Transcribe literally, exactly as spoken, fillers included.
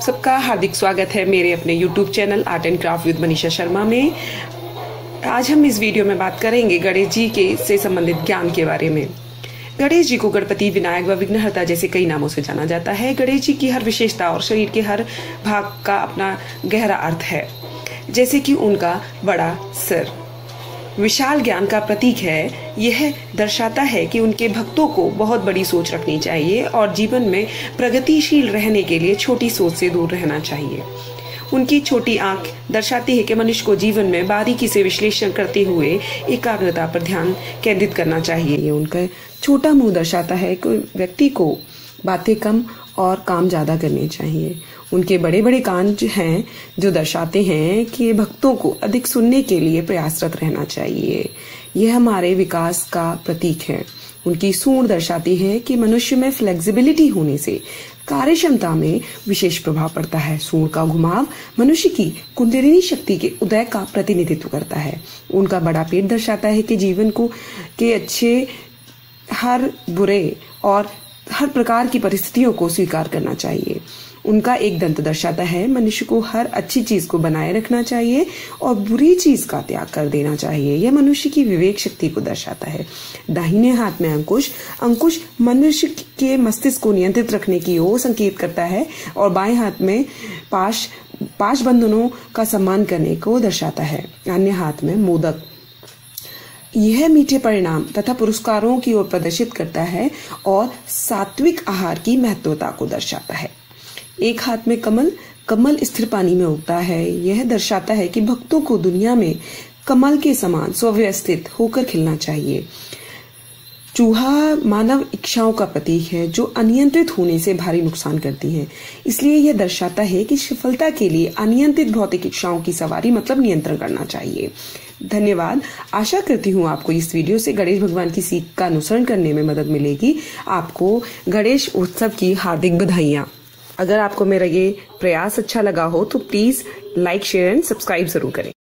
सबका हार्दिक स्वागत है मेरे अपने YouTube channel art and craft with Ganesha Sharma में। आज हम इस वीडियो में बात करेंगे गणेश जी के से संबंधित ज्ञान के बारे में। गणेश जी को गणपति, विनायक व विघ्नहर्ता जैसे कई नामों से जाना जाता है। गणेश जी की हर विशेषता और शरीर के हर भाग का अपना गहरा अर्थ है, जैसे कि उनका बड़ा सिर विशाल ज्ञान का प्रतीक है। यह दर्शाता है कि उनके भक्तों को बहुत बड़ी सोच रखनी चाहिए और जीवन में प्रगतिशील रहने के लिए छोटी सोच से दूर रहना चाहिए। उनकी छोटी आंख दर्शाती है कि मनुष्य को जीवन में बारीकी से विश्लेषण करते हुए एकाग्रता पर ध्यान केंद्रित करना चाहिए। ये उनका छोटा मुंह दर्शाता है कि व्यक्ति को बातें कम और काम ज्यादा करने चाहिए। उनके बड़े बड़े कान हैं जो दर्शाते हैं कि भक्तों को अधिक सुनने के लिए प्रयासरत रहना चाहिए। यह हमारे विकास का प्रतीक है। उनकी सूंड दर्शाती है कि मनुष्य में फ्लेक्सिबिलिटी होने से कार्य क्षमता में विशेष प्रभाव पड़ता है। सूंड का घुमाव मनुष्य की कुंडलिनी शक्ति के उदय का प्रतिनिधित्व करता है। उनका बड़ा पेट दर्शाता है कि जीवन को के अच्छे हर बुरे और हर प्रकार की परिस्थितियों को स्वीकार करना चाहिए। उनका एक दंत दर्शाता है मनुष्य को हर अच्छी चीज को बनाए रखना चाहिए और बुरी चीज का त्याग कर देना चाहिए। यह मनुष्य की विवेक शक्ति को दर्शाता है। दाहिने हाथ में अंकुश अंकुश मनुष्य के मस्तिष्क को नियंत्रित रखने की ओर संकेत करता है और बाएं हाथ में पाश पाश बंधनों का सम्मान करने को दर्शाता है। अन्य हाथ में मोदक यह मीठे परिणाम तथा पुरस्कारों की ओर प्रदर्शित करता है और सात्विक आहार की महत्वता को दर्शाता है। एक हाथ में कमल कमल स्थिर पानी में उगता है। यह दर्शाता है कि भक्तों को दुनिया में कमल के समान सुव्यवस्थित होकर खिलना चाहिए। चूहा मानव इच्छाओं का प्रतीक है जो अनियंत्रित होने से भारी नुकसान करती है। इसलिए यह दर्शाता है कि सफलता के लिए अनियंत्रित भौतिक इच्छाओं की सवारी मतलब नियंत्रण करना चाहिए। धन्यवाद। आशा करती हूँ आपको इस वीडियो से गणेश भगवान की सीख का अनुसरण करने में मदद मिलेगी। आपको गणेश उत्सव की हार्दिक बधाइयाँ। अगर आपको मेरा ये प्रयास अच्छा लगा हो तो please like, share and subscribe जरूर करें।